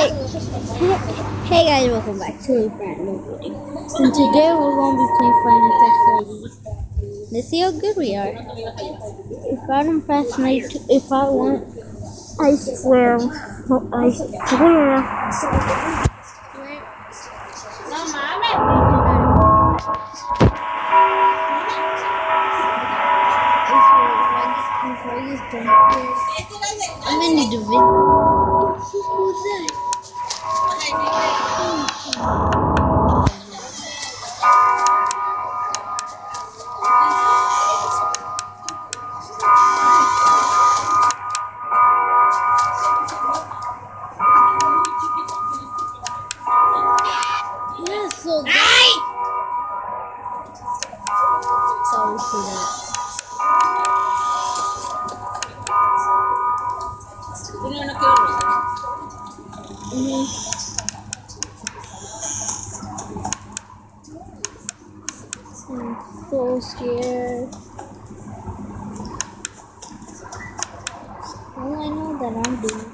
Hey guys, welcome back to a brand new video. And today we're going to be playing Five Nights at Freddy's. Let's see how good we are. If I don't pass if I want, I swear. No mames. I'm gonna need a video. Who's that? Yeah, so sorry for that. I'm so scared. All I know that I'm doing.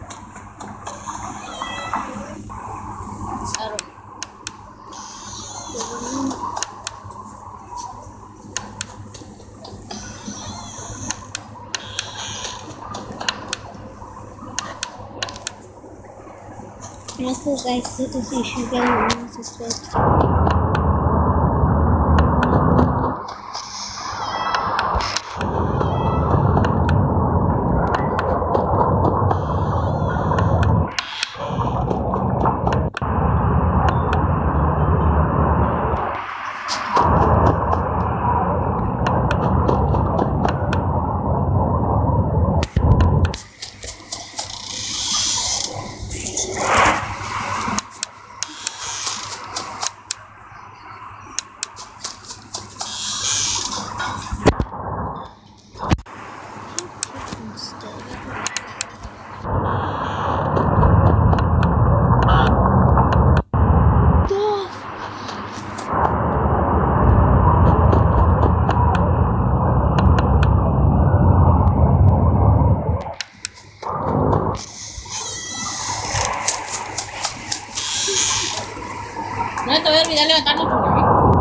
Also, guys, if you guys want to subscribe. No te voy a olvidar levantarnos porque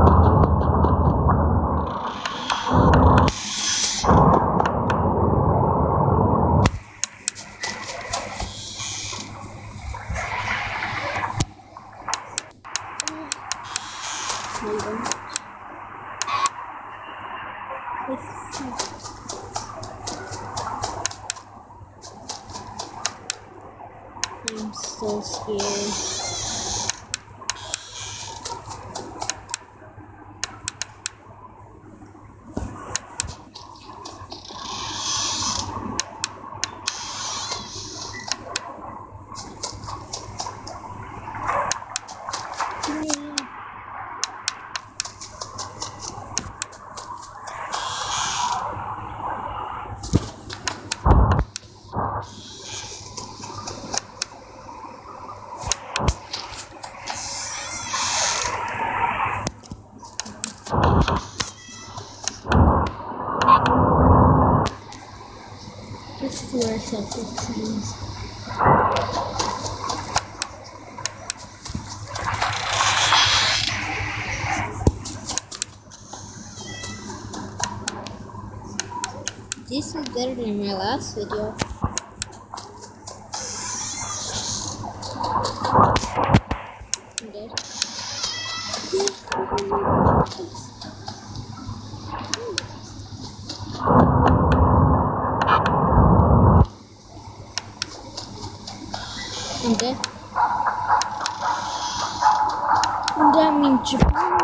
I'm so scared. Let's do ourselves a tease. This is better than my last video. I'm dead. I'm dead. And that means Japan.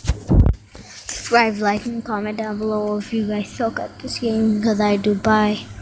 Subscribe, like, and comment down below if you guys suck at this game, because I do. Bye.